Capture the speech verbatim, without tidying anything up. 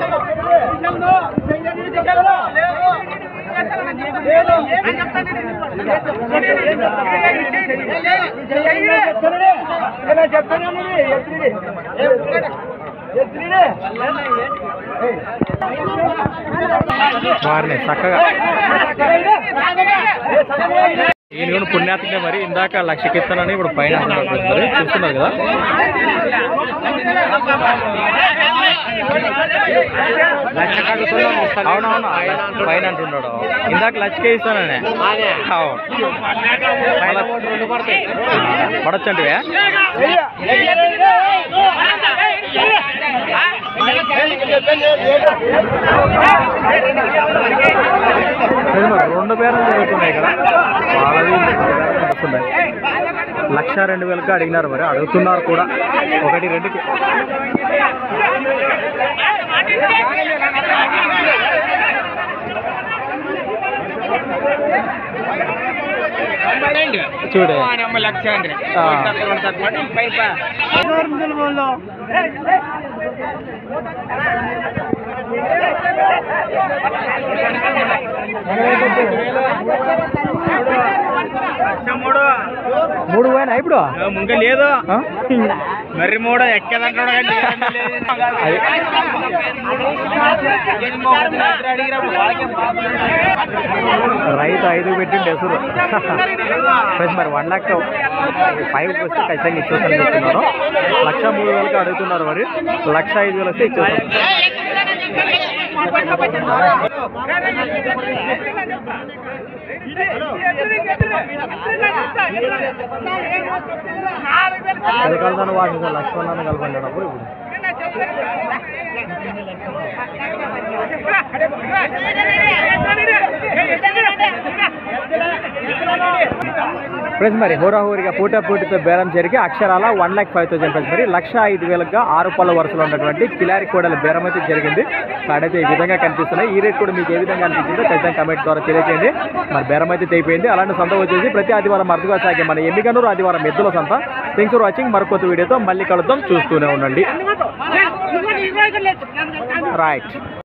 వారిని చక్కగా ఈయన పుణ్యాత్మే మరి ఇందాక లక్షకి ఇస్తానని ఇప్పుడు పైన మరి చూస్తున్నారు కదా. అవునవును పైన అంటున్నాడు ఇందాక లక్షకే ఇస్తానని పడొచ్చంటే రెండు పేర్లు జరుగుతున్నాయి ఇక్కడ వాళ్ళది వస్తున్నాయి. లక్ష రెండు వేలకు అడిగినారు మరి అడుగుతున్నారు కూడా ఒకటి రెండుకి. చూడు మూడు పోయినా ఇప్పుడు ముంగ లేదు మరి మూడు ఎక్కేదంటాడు. రైతు ఐదు పెట్టిండు ఎసురు మరి వన్ లాక్ ఫైవ్ వస్తే ఖచ్చితంగా ఇచ్చేస్తాను చెప్తున్నారు. లక్ష మూడు వేలకు అడుగుతున్నారు మరి లక్ష ఐదు వేలు వస్తే ఇచ్చేస్తాను. అది కలుతాను వాటి లక్ష్మణాన్ని కలపండి అప్పుడు ఇప్పుడు ఫ్రెండ్స్ మరి హోరాహోరిగా పోటా పోటీతో బేరం జరిగి అక్షరాల one lakh five thousand friends మరి లక్ష ఐదు వేలుగా ఆరు పళ్ళ వరుసలో ఉన్నటువంటి కిలారి కోడల బేరం అయితే జరిగింది. కాడైతే ఈ విధంగా కనిపిస్తున్నాయి. ఈ రేట్ కూడా మీకు ఏ విధంగా అనిపించిందో ఖచ్చితంగా కమెంట్ ద్వారా తెలియజేయండి. మరి బేరం అయితే అయిపోయింది. అలాంటి సంత వచ్చేసి ప్రతి ఆదివారం అరుదుగా సాగే మన ఎమ్మిగనూరు ఆదివారం ఎద్దుల సంత. Thanks for watching. మరొక వీడియోతో మళ్ళీ కలుద్దాం. చూస్తూనే ఉండండి. రైట్.